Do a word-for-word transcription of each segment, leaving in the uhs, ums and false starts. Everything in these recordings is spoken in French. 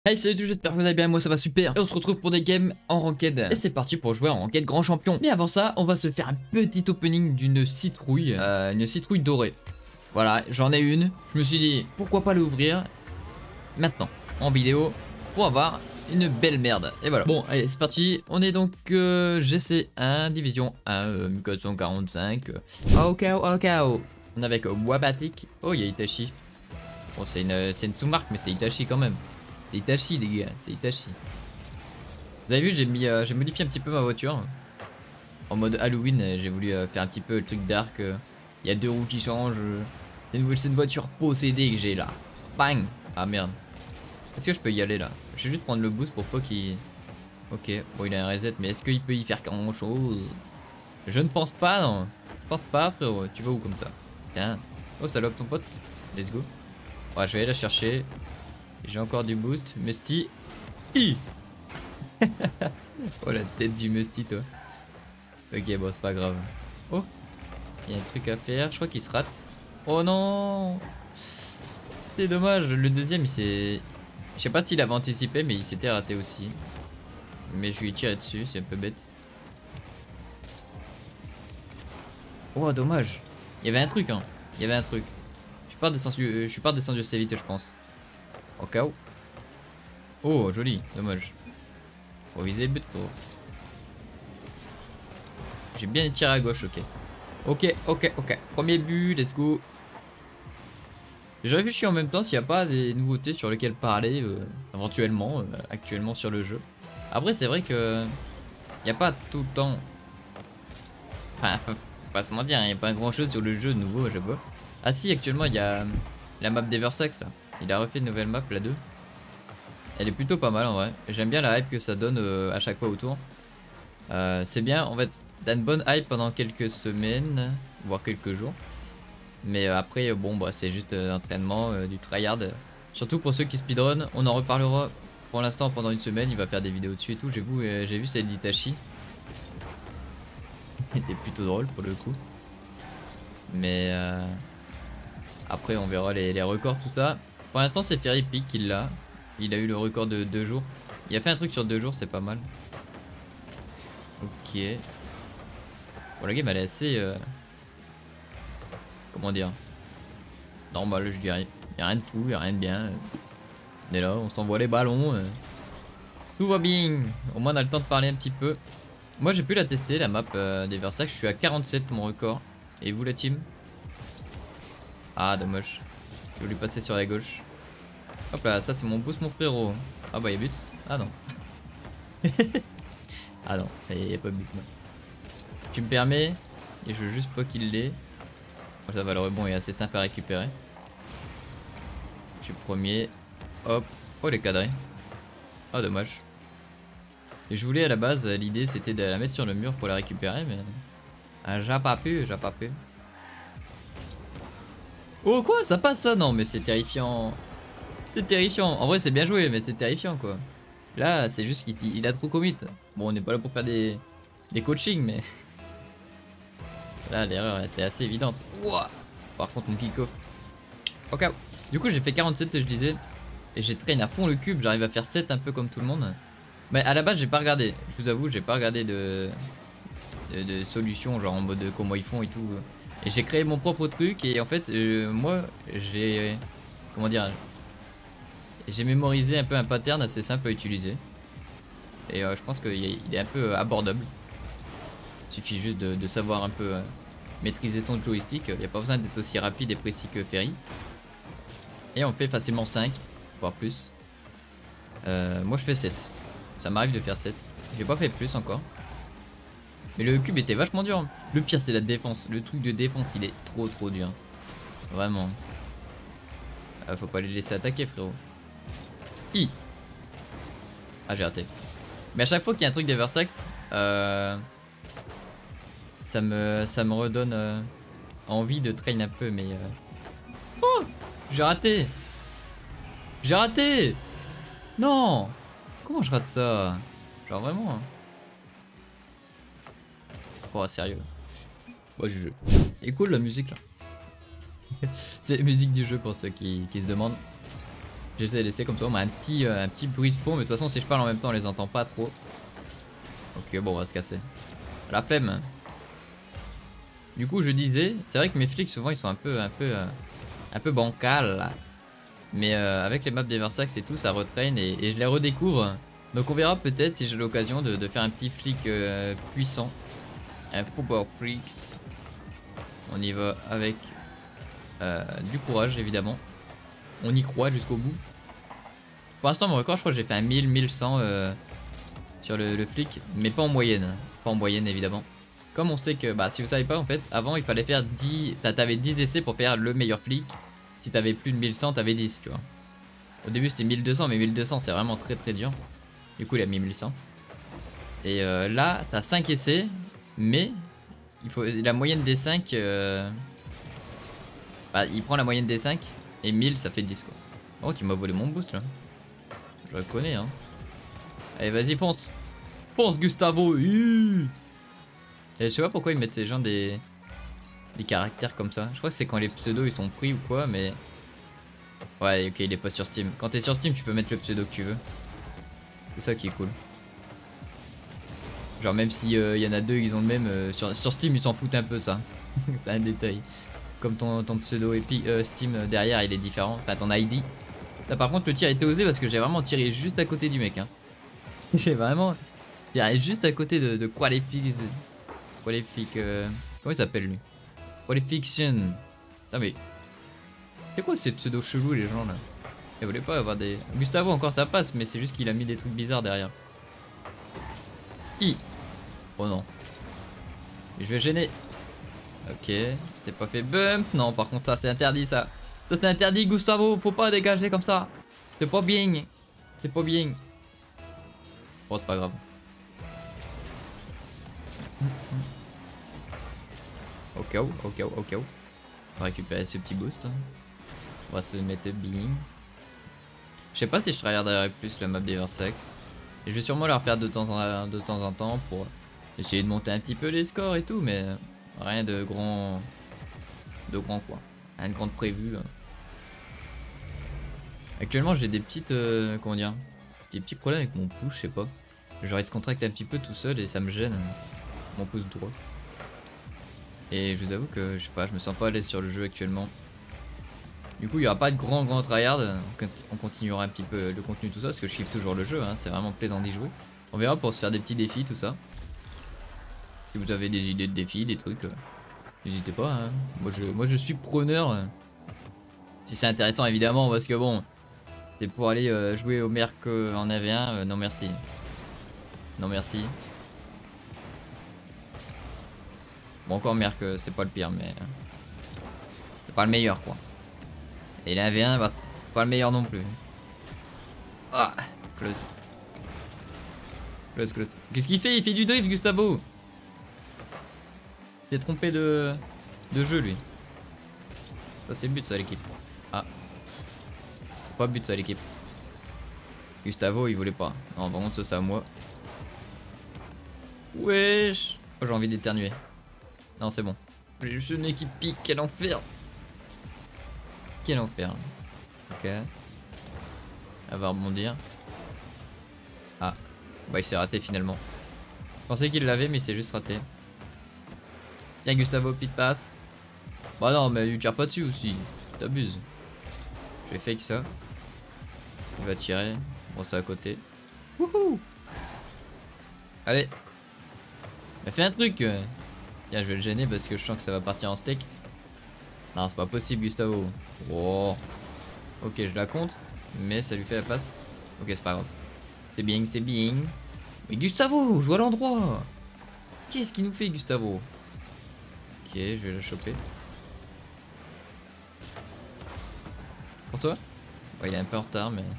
Hey salut tout le monde, j'espère que vous allez bien, moi ça va super. Et on se retrouve pour des games en ranked. Et c'est parti pour jouer en ranked grand champion. Mais avant ça, on va se faire un petit opening d'une citrouille, euh, une citrouille dorée. Voilà, j'en ai une. Je me suis dit, pourquoi pas l'ouvrir maintenant, en vidéo, pour avoir une belle merde. Et voilà. Bon, allez, c'est parti. On est donc euh, G C un, Division un, euh, quatre cent quarante-cinq. Euh, ok, ok. On est avec euh, Wabatic. Oh, il y a Itachi. Bon, c'est une, c'est une sous-marque, mais c'est Itachi quand même. C'est Itachi les gars, c'est Itachi. Vous avez vu, j'ai mis, euh, j'ai modifié un petit peu ma voiture. En mode Halloween, j'ai voulu euh, faire un petit peu le truc dark. Il euh, y a deux roues qui changent. C'est une, une voiture possédée que j'ai là. Bang. Ah merde. Est-ce que je peux y aller là? Je vais juste prendre le boost pour pas qu'il... Ok, bon il a un reset, mais est-ce qu'il peut y faire grand chose? Je ne pense pas, non. Je pense pas frérot, tu vas où comme ça? Tiens. Oh salope ton pote. Let's go. Ouais, je vais aller la chercher. J'ai encore du boost. Musty. I Oh la tête du Musty toi. Ok bon c'est pas grave. Oh, il y a un truc à faire. Je crois qu'il se rate. Oh non, c'est dommage. Le deuxième il s'est... Je sais pas s'il avait anticipé mais il s'était raté aussi. Mais je lui ai tiré dessus, c'est un peu bête. Oh dommage. Il y avait un truc hein. Il y avait un truc. Je suis pas redescendu, je suis pas redescendu assez vite je pense. Au cas où. Oh, joli, dommage. Faut viser le but, gros. J'ai bien tiré à gauche, ok. Ok, ok, ok. Premier but, let's go. Je réfléchis en même temps s'il n'y a pas des nouveautés sur lesquelles parler, euh, éventuellement, euh, actuellement sur le jeu. Après, c'est vrai que. Il n'y a pas tout le temps. Enfin, faut pas se mentir, il n'y a pas grand chose sur le jeu de nouveau, je vois. Ah, si, actuellement, il y a la map d'Eversax là. Il a refait une nouvelle map, la deux. Elle est plutôt pas mal en vrai. J'aime bien la hype que ça donne euh, à chaque fois autour. Euh, c'est bien, en fait, t'as une bonne hype pendant quelques semaines, voire quelques jours. Mais euh, après, euh, bon, bah, c'est juste euh, entraînement, euh, du tryhard. Surtout pour ceux qui speedrun, on en reparlera pour l'instant pendant une semaine. Il va faire des vidéos dessus et tout. J'ai vu, euh, j'ai vu celle d'Itachi. C'était plutôt drôle pour le coup. Mais euh, après, on verra les, les records, tout ça. Pour l'instant, c'est Ferry Peak qui l'a. Il a eu le record de deux jours. Il a fait un truc sur deux jours, c'est pas mal. Ok. Bon, la game elle est assez... Euh... Comment dire? Normal, je dirais. Y'a rien de fou, y'a rien de bien. On est là, on s'envoie les ballons. Euh... Tout va bien. Au moins on a le temps de parler un petit peu. Moi j'ai pu la tester, la map euh, des Versailles. Je suis à quarante-sept mon record. Et vous la team? Ah dommage. J'ai voulu passer sur la gauche. Hop là, ça c'est mon boost mon frérot. Ah bah y'a but. Ah non. Ah non, il n'y a pas de but. Non. Tu me permets? Et je veux juste pas qu'il l'ait. Oh, ça va, le rebond est assez simple à récupérer. Je suis premier. Hop. Oh les cadrés. Oh dommage. Et je voulais à la base, l'idée c'était de la mettre sur le mur pour la récupérer mais... Ah j'ai pas pu, j'ai pas pu. Oh quoi? Ça passe ça? Non mais c'est terrifiant. C'est terrifiant. En vrai c'est bien joué mais c'est terrifiant quoi. Là c'est juste qu'il il a trop commit. Bon on n'est pas là pour faire des, des coachings mais... Là l'erreur était assez évidente. Ouah. Par contre mon kick-off. Ok. Du coup j'ai fait quarante-sept je disais. Et j'ai traîné à fond le cube. J'arrive à faire sept un peu comme tout le monde. Mais à la base j'ai pas regardé. Je vous avoue j'ai pas regardé de... de, de solution genre en mode comment ils font et tout. Et j'ai créé mon propre truc. Et en fait euh, moi j'ai... Comment dire? J'ai mémorisé un peu un pattern assez simple à utiliser. Et euh, je pense qu'il est un peu abordable. Il suffit juste de, de savoir un peu euh, maîtriser son joystick. Il n'y a pas besoin d'être aussi rapide et précis que Ferry. Et on fait facilement cinq, voire plus. Euh, moi je fais sept. Ça m'arrive de faire sept. J'ai pas fait plus encore. Mais le cube était vachement dur. Le pire c'est la défense. Le truc de défense il est trop trop dur. Vraiment. Euh, faut pas les laisser attaquer frérot. I. Ah j'ai raté. Mais à chaque fois qu'il y a un truc d'Eversax, euh, ça me ça me redonne euh, envie de train un peu mais... Euh... Oh, j'ai raté. J'ai raté. Non. Comment je rate ça? Genre vraiment hein. Oh sérieux. Moi je joue. Et cool la musique là. C'est la musique du jeu pour ceux qui, qui se demandent. J'essaie de laisser comme ça, on a un petit, euh, un petit bruit de fond, mais de toute façon, si je parle en même temps, on les entend pas trop. Ok, bon, on va se casser. La flemme. Du coup, je disais, c'est vrai que mes flics, souvent, ils sont un peu, un peu, euh, un peu bancals. Mais euh, avec les maps d'Eversax et tout, ça retraîne et, et je les redécouvre. Donc on verra peut-être si j'ai l'occasion de, de faire un petit flic euh, puissant. Un Power Freaks. On y va avec euh, du courage évidemment. On y croit jusqu'au bout. Pour l'instant mon record je crois que j'ai fait un mille, mille cent euh, sur le, le flic. Mais pas en moyenne. Pas en moyenne évidemment. Comme on sait que, bah si vous savez pas en fait, avant il fallait faire dix... T'avais dix essais pour faire le meilleur flic. Si t'avais plus de mille cent t'avais dix tu vois. Au début c'était mille deux cents mais mille deux cents c'est vraiment très très dur. Du coup il a mis mille cent. Et euh, là t'as cinq essais. Mais il faut la moyenne des cinq euh... bah, il prend la moyenne des cinq. Et mille ça fait dix quoi. Oh tu m'as volé mon boost là. Je le connais hein. Allez vas-y fonce. Fonce Gustavo. Et je sais pas pourquoi ils mettent ces gens des Des caractères comme ça. Je crois que c'est quand les pseudos ils sont pris ou quoi mais... Ouais ok il est pas sur Steam. Quand t'es sur Steam tu peux mettre le pseudo que tu veux. C'est ça qui est cool. Genre même si il euh, y en a deux ils ont le même euh, sur, sur Steam ils s'en foutent un peu de ça. C'est un détail. Comme ton, ton pseudo Epic, euh, Steam euh, derrière il est différent. Enfin ton I D. Là par contre le tir était osé parce que j'ai vraiment tiré juste à côté du mec hein. J'ai vraiment tiré juste à côté de, de Qualifics. Qualific euh... Comment il s'appelle lui? Qualification. Ah mais... C'est quoi ces pseudos chelous les gens là? Ils voulaient pas avoir des... Gustavo encore ça passe mais c'est juste qu'il a mis des trucs bizarres derrière. I. Oh non. Je vais gêner. Ok. C'est pas fait bump. Non par contre ça c'est interdit ça. Ça c'est interdit Gustavo. Faut pas dégager comme ça. C'est pas bien. C'est pas bien. Bon c'est pas grave. Au cas où, au cas où, au cas où. On va récupérer ce petit boost. On va se mettre bien. Je sais pas si je tryharderai plus la map d'Eversax. Et je vais sûrement la refaire de temps en, de temps en temps pour essayer de monter un petit peu les scores et tout, mais rien de grand, de grand quoi. Rien de grand prévu. Actuellement j'ai des petites, euh, comment dire, des petits problèmes avec mon pouce, je sais pas. Genre il se contracte un petit peu tout seul et ça me gêne, mon pouce droit. Et je vous avoue que je sais pas, je me sens pas à l'aise sur le jeu actuellement. Du coup il n'y aura pas de grand grand tryhard, on continuera un petit peu le contenu tout ça parce que je kiffe toujours le jeu, hein. C'est vraiment plaisant d'y jouer. On verra pour se faire des petits défis tout ça. Si vous avez des idées de défis, des trucs, euh, n'hésitez pas hein. Moi je, moi je suis preneur. Euh, si c'est intéressant évidemment parce que bon, c'est pour aller euh, jouer au Merc euh, en A V un, euh, non merci. Non merci. Bon encore Merc euh, c'est pas le pire mais... Euh, c'est pas le meilleur quoi. Et la V un, bah, c'est pas le meilleur non plus. Ah, close. Close, close. Qu'est-ce qu'il fait? Il fait du drift, Gustavo. Il s'est trompé de, de jeu, lui. Ça, c'est but, ça, l'équipe. Ah. C'est pas but, ça, l'équipe. Gustavo, il voulait pas. Non, par contre, ça, c'est à moi. Wesh. Oh, j'ai envie d'éternuer. Non, c'est bon. J'ai juste une équipe pique, quel enfer. Quel enfer. Ok. Elle va rebondir. Ah. Bah il s'est raté finalement. Je pensais qu'il l'avait mais il s'est juste raté. Tiens Gustavo, pit passe. Bah non mais il tire pas dessus aussi. T'abuses. Je vais fake ça. Il va tirer. Bon c'est à côté. Wouhou. Allez. Mais fais un truc. Tiens je vais le gêner parce que je sens que ça va partir en steak. Non c'est pas possible Gustavo. Oh. Ok je la compte. Mais ça lui fait la passe. Ok c'est pas grave. C'est bien, c'est bien. Mais Gustavo, je vois l'endroit. Qu'est-ce qu'il nous fait Gustavo? Ok je vais la choper. Pour toi? Ouais il est un peu en retard mais...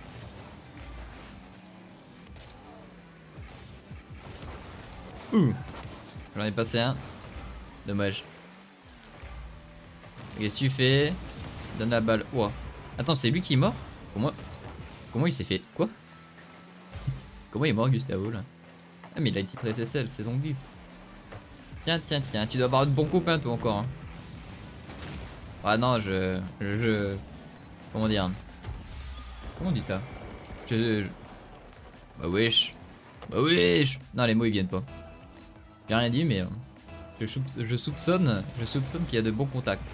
Ouh. J'en ai passé un. Dommage. Qu'est-ce que tu fais? Donne la balle. Ouah. Attends, c'est lui qui est mort? Comment Comment il s'est fait? Quoi? Comment il est mort Gustavo là? Ah mais il a le titre S S L saison dix. Tiens, tiens, tiens, tu dois avoir de bons copains toi encore. Hein. Ah non, je, je... Comment dire? Comment on dit ça? je... Bah wesh. Bah wesh. Non, les mots ils viennent pas. J'ai rien dit, mais euh, je, soup je soupçonne, je soupçonne qu'il y a de bons contacts.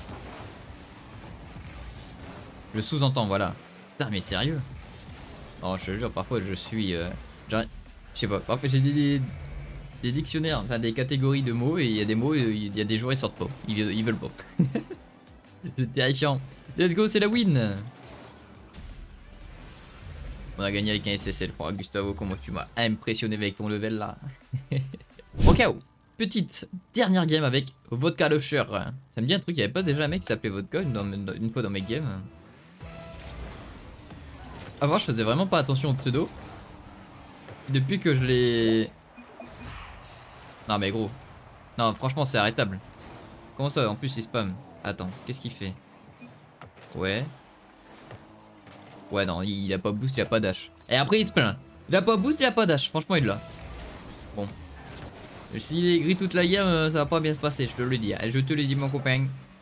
Je sous-entends, voilà. Putain, mais sérieux? Non, je te jure, parfois je suis... Euh, je sais pas, parfois j'ai des, des, des dictionnaires, enfin des catégories de mots, et il y a des mots, il y a des jours ils sortent pas. Ils, ils veulent pas. C'est terrifiant. Let's go, c'est la win. On a gagné avec un S S L. Oh, Gustavo, comment tu m'as impressionné avec ton level là. Ok, petite dernière game avec Vodka Lusher. Ça me dit un truc, il n'y avait pas déjà un mec qui s'appelait Vodka une, dans, une fois dans mes games. Avant, je faisais vraiment pas attention au pseudo. Depuis que je l'ai... Non mais gros. Non, franchement, c'est arrêtable. Comment ça, en plus, il spam. Attends, qu'est-ce qu'il fait? Ouais. Ouais, non, il, il a pas boost, il a pas dash. Et après, il se plaint. Il a pas boost, il a pas dash. Franchement, il l'a. Bon. S'il est gris toute la game, ça va pas bien se passer, je te le dis. Je te le dis, mon copain.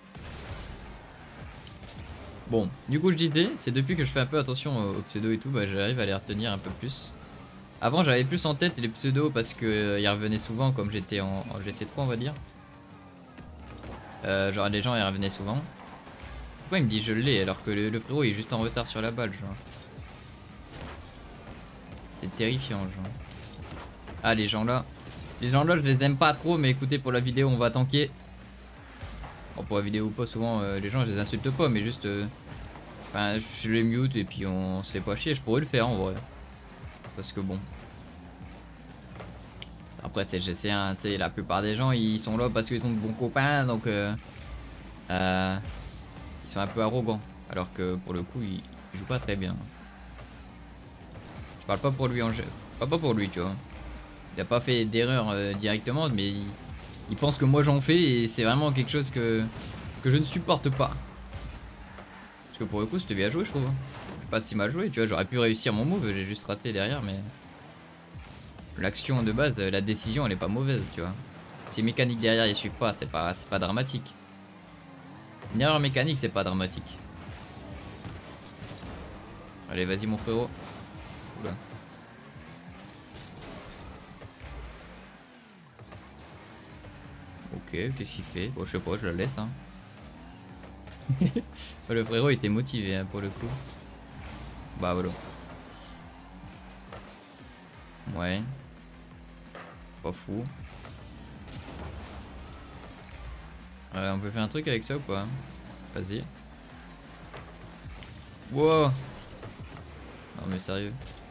Bon, du coup, je disais, c'est depuis que je fais un peu attention aux pseudos et tout, bah j'arrive à les retenir un peu plus. Avant, j'avais plus en tête les pseudos parce qu'ils euh, revenaient souvent, comme j'étais en, en G C trois, on va dire. Euh, genre, les gens, ils revenaient souvent. Pourquoi il me dit je l'ai alors que le, le frérot il est juste en retard sur la balle, genre. C'est terrifiant, genre. Ah, les gens là. Les gens là, je les aime pas trop, mais écoutez, pour la vidéo, on va tanker. Bon, pour la vidéo ou pas, souvent, euh, les gens, je les insulte pas, mais juste... Euh, enfin, je les mute et puis on se fait pas chier. Je pourrais le faire, en vrai. Parce que bon... Après, c'est G C un, tu sais, la plupart des gens, ils sont là parce qu'ils sont de bons copains, donc... Euh, euh, ils sont un peu arrogants. Alors que, pour le coup, ils, ils jouent pas très bien. Je parle pas pour lui en jeu. Pas, pas pour lui, tu vois. Il a pas fait d'erreur euh, directement, mais il, il pense que moi j'en fais et c'est vraiment quelque chose que, que je ne supporte pas. Parce que pour le coup, c'était bien joué, je trouve. C'est pas si mal joué, tu vois. J'aurais pu réussir mon move, j'ai juste raté derrière, mais l'action de base, la décision, elle est pas mauvaise, tu vois. Si les mécaniques derrière ils suivent pas, c'est pas, c'est pas dramatique. Une erreur mécanique, c'est pas dramatique. Allez, vas-y, mon frérot. Oula. Ok, qu'est-ce qu'il fait? Bon, je sais pas, je la laisse. Hein. Le frérot était motivé hein, pour le coup. Bah voilà. Ouais. Pas fou. Euh, on peut faire un truc avec ça ou pas? Vas-y. Wow. Non mais sérieux.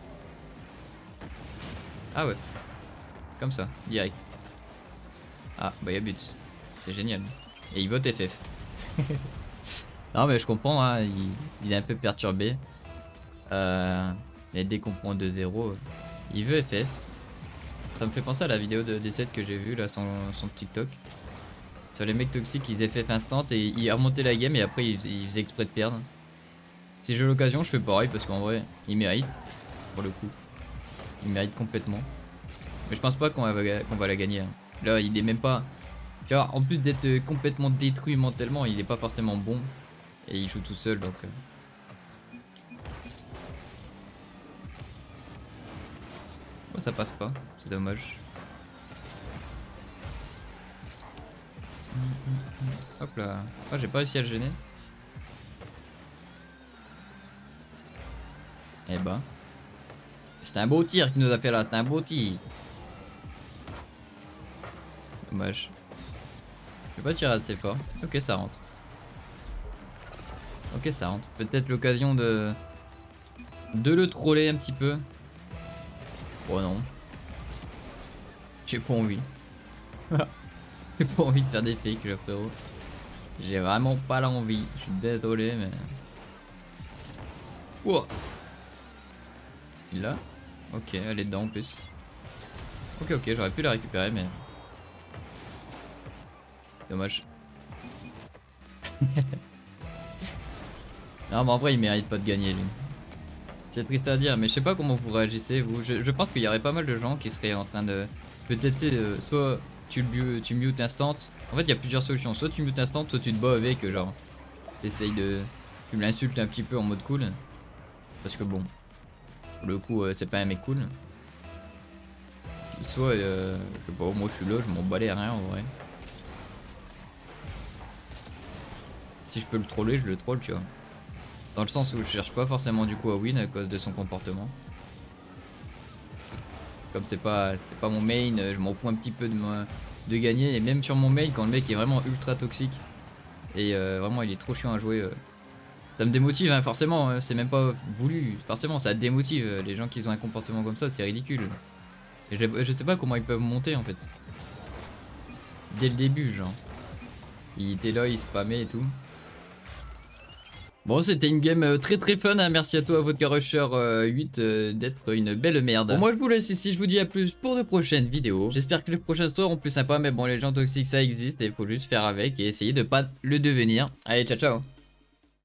Ah ouais. Comme ça, direct. Ah bah y'a but. C'est génial. Et il vote F F. Non mais je comprends, hein, il, il est un peu perturbé. Euh, et dès qu'on prend deux zéro, il veut F F. Ça me fait penser à la vidéo de D sept que j'ai vue là, son, son TikTok. Sur les mecs toxiques, ils F F instant et ils remontaient la game et après ils, ils faisaient exprès de perdre. Si j'ai l'occasion, je fais pareil parce qu'en vrai, il mérite. Pour le coup. Il mérite complètement. Mais je pense pas qu'on va, qu'on va la gagner. Hein. Là, il est même pas... Tu vois, en plus d'être complètement détruit mentalement, il est pas forcément bon. Et il joue tout seul, donc... Euh... Oh, ça passe pas, c'est dommage. Hop là. Oh, j'ai pas réussi à le gêner. Eh ben. C'était un beau tir qui nous a fait là, c'était un beau tir. Dommage. Je vais pas tirer assez fort. Ok, ça rentre. Ok, ça rentre. Peut-être l'occasion de... de le troller un petit peu. Oh non. J'ai pas envie. J'ai pas envie de faire des fakes, le frérot. J'ai vraiment pas l'envie. Je suis désolé, mais... Wow. Il l'a? Ok, elle est dedans en plus. Ok, ok, j'aurais pu la récupérer, mais... Dommage. Non, mais en vrai, il mérite pas de gagner, lui. C'est triste à dire, mais je sais pas comment vous réagissez, vous. Je, je pense qu'il y aurait pas mal de gens qui seraient en train de... Peut-être, euh, soit tu, le, tu mute instant. En fait, il y a plusieurs solutions. Soit tu mute instant, soit tu te bats avec, genre... T'essayes de... Tu me l'insultes un petit peu en mode cool. Parce que bon, pour le coup, euh, c'est pas un mec cool. Soit, euh, je sais pas, moi je suis là, je m'en bats les rien en vrai. Si je peux le troller, je le troll, tu vois. Dans le sens où je cherche pas forcément du coup à win à cause de son comportement. Comme c'est pas c'est pas mon main, je m'en fous un petit peu de, ma, de gagner. Et même sur mon main, quand le mec est vraiment ultra toxique et euh, vraiment il est trop chiant à jouer, euh, ça me démotive hein, forcément, hein, c'est même pas voulu. Forcément ça démotive, euh, les gens qui ont un comportement comme ça, c'est ridicule. Et je, je sais pas comment ils peuvent monter en fait. Dès le début genre. Il était là, il spammait et tout. Bon, c'était une game euh, très très fun, hein. Merci à toi, Vodka Rusher euh, huit, euh, d'être une belle merde. Bon, moi je vous laisse ici, je vous dis à plus pour de prochaines vidéos. J'espère que les prochaines seront plus sympas, mais bon, les gens toxiques ça existe et il faut juste faire avec et essayer de pas le devenir. Allez, ciao ciao.